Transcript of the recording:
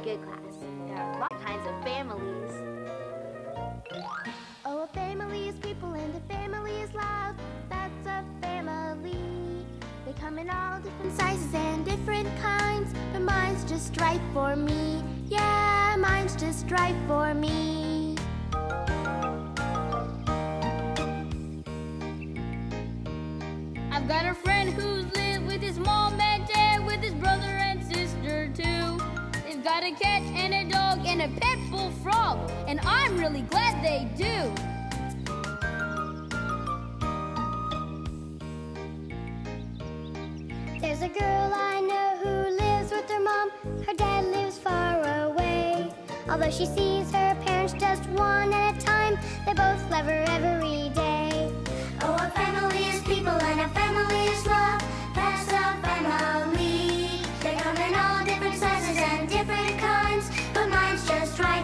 good class. There are lots of kinds of families. Oh, a family is people and a family is loud. That's a family. They come in all different sizes and different kinds, but mine's just right for me. Yeah, mine's just right for me. I've got a friend who's lived with his mom and dad, with his brother and sister too. They've got a cat and a dog and a pet bullfrog, and I'm really glad they do. There's a girl I know who lives with her mom. Her dad lives far away. Although she sees her parents just one at a time, they both love her every day. Oh, a family is people and a family is love. That's a family. They come in all different sizes and different